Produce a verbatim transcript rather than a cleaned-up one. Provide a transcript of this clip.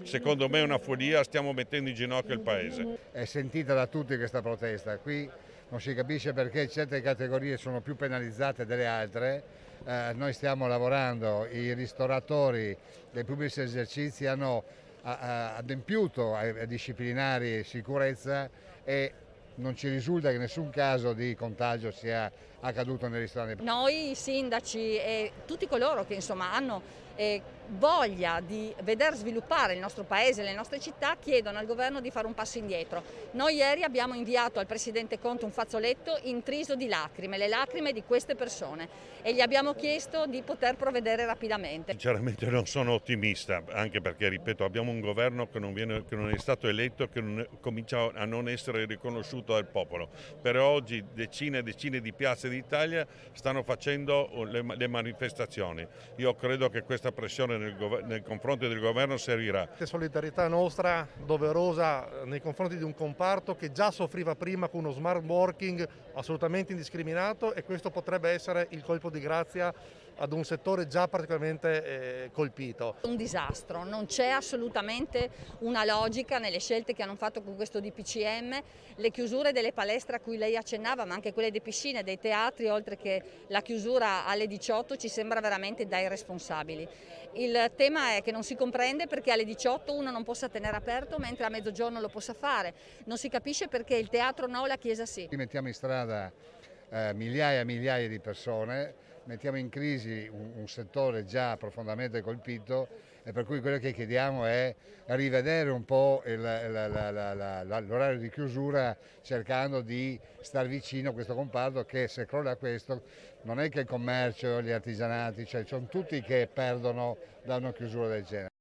secondo me è una follia, stiamo mettendo in ginocchio il Paese. È sentita da tutti questa protesta, qui non si capisce perché certe categorie sono più penalizzate delle altre. Eh, noi stiamo lavorando, i ristoratori dei pubblici esercizi hanno a, a, adempiuto ai, ai disciplinari di sicurezza e non ci risulta che nessun caso di contagio sia accaduto nei ristoranti. Noi i sindaci e tutti coloro che insomma hanno eh, voglia di veder sviluppare il nostro paese, le nostre città, chiedono al governo di fare un passo indietro. Noi ieri abbiamo inviato al presidente Conte un fazzoletto intriso di lacrime, le lacrime di queste persone, e gli abbiamo chiesto di poter provvedere rapidamente. Sinceramente non sono ottimista, anche perché, ripeto, abbiamo un governo che non, viene, che non è stato eletto, che non, comincia a non essere riconosciuto dal popolo. Per oggi decine e decine di piazze d'Italia stanno facendo le, le manifestazioni. Io credo che questa pressione nel, nei confronti del governo servirà. Solidarietà nostra doverosa nei confronti di un comparto che già soffriva prima con uno smart working assolutamente indiscriminato, e questo potrebbe essere il colpo di grazia ad un settore già particolarmente eh, colpito. Un disastro, non c'è assolutamente una logica nelle scelte che hanno fatto con questo D P C M, le chiusure delle palestre a cui lei accennava, ma anche quelle delle piscine, dei teatri, oltre che la chiusura alle diciotto, ci sembra veramente da irresponsabili. Il tema è che non si comprende perché alle diciotto uno non possa tenere aperto mentre a mezzogiorno lo possa fare, non si capisce perché il teatro no, la chiesa sì. Mettiamo in strada eh, migliaia e migliaia di persone, mettiamo in crisi un, un settore già profondamente colpito, e per cui quello che chiediamo è rivedere un po' l'orario di chiusura, cercando di star vicino a questo comparto, che se crolla questo non è che il commercio, gli artigianati, cioè sono tutti che perdono da una chiusura del genere.